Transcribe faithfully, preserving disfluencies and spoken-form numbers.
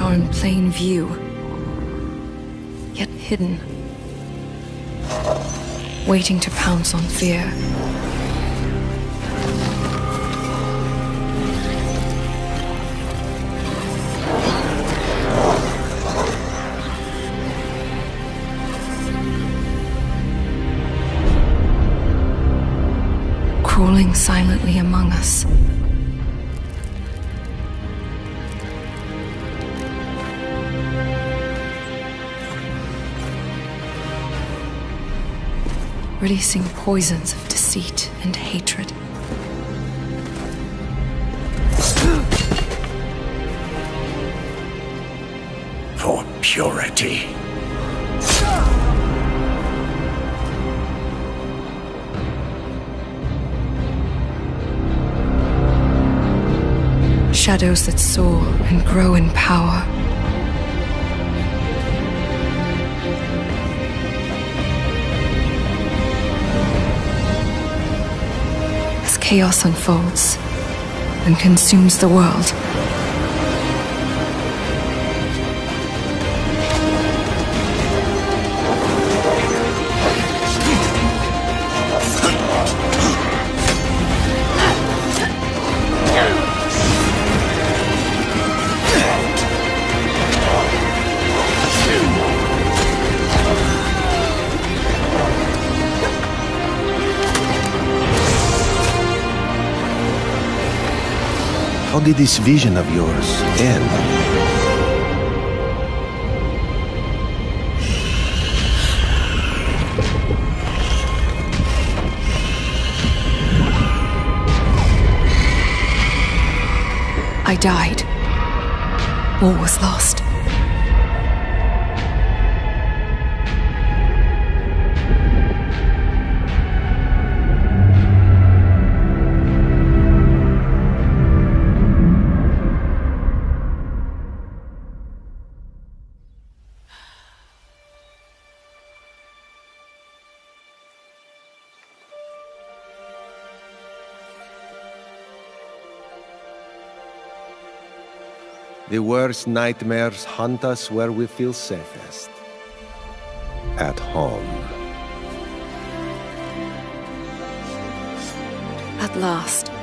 are in plain view, yet hidden, waiting to pounce on fear. Crawling silently among us. Releasing poisons of deceit and hatred. For purity. Shadows that soar and grow in power. As chaos unfolds and consumes the world. How did this vision of yours end? I died. All was lost. The worst nightmares hunt us where we feel safest. At home. At last.